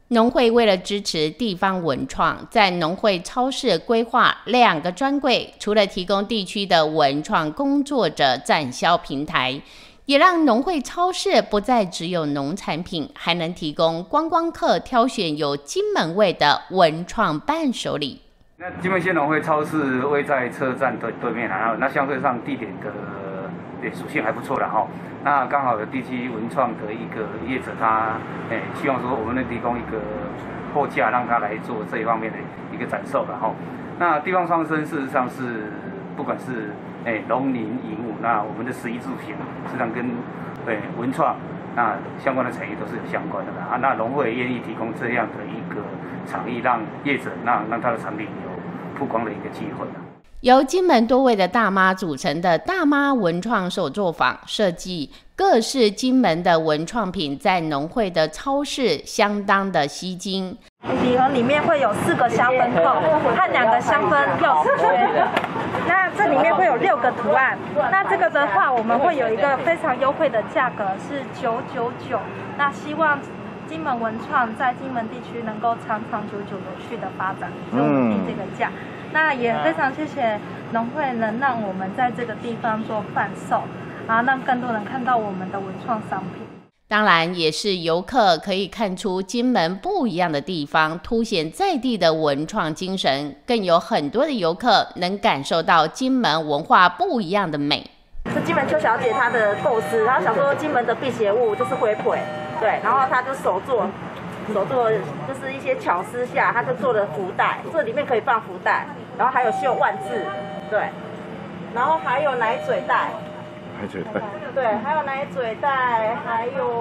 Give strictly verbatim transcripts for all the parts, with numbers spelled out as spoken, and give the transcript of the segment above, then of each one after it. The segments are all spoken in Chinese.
农会为了支持地方文创，在农会超市规划两个专柜，除了提供地区的文创工作者展销平台，也让农会超市不再只有农产品，还能提供观光客挑选有金门味的文创伴手礼。 那金门县农会超市位在车站对对面，然后那相对上地点的对属性还不错的哈。那刚好有地区文创的一个业者他，他诶希望说我们能提供一个货架，让他来做这一方面的一个展售了哈。那地方创生事实上是不管是诶农林渔牧，那我们的食衣住行，实际上跟对文创那相关的产业都是有相关的啊。那农会也愿意提供这样的一个场域，让业者让让他的产品有曝光的一个机会。 由金门多位的大妈组成的大妈文创手作坊，设计各式金门的文创品，在农会的超市相当的吸睛。 礼盒里面会有四个香氛扣和两个香氛钥匙圈，那这里面会有六个图案。那这个的话，我们会有一个非常优惠的价格是九九九。那希望金门文创在金门地区能够长长久久有序的发展，所以我们定这个价。那也非常谢谢农会能让我们在这个地方做贩售，然后让更多人看到我们的文创商品。 当然也是游客可以看出金门不一样的地方，凸显在地的文创精神，更有很多的游客能感受到金门文化不一样的美。 是金门邱小姐她的构思，然后想说金门的辟邪物就是灰簸，对，然后她就手做。手做就是一些巧思下，他就做了福袋，这里面可以放福袋，然后还有绣万字，对，然后还有奶嘴袋， 奶嘴袋， 对，还有奶嘴袋，还有，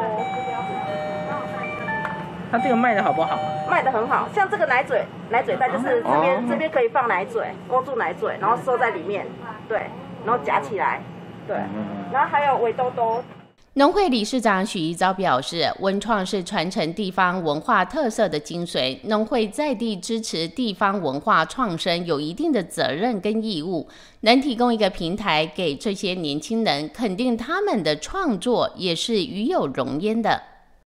它这个卖的好不好？ 卖的很好，像这个奶嘴奶嘴袋就是这边、哦、这边可以放奶嘴，勾住奶嘴，然后收在里面，对，然后夹起来，对，然后还有围兜兜。 农会理事长许一昭表示，文创是传承地方文化特色的精髓，农会在地支持地方文化创生有一定的责任跟义务，能提供一个平台给这些年轻人，肯定他们的创作也是与有荣焉的。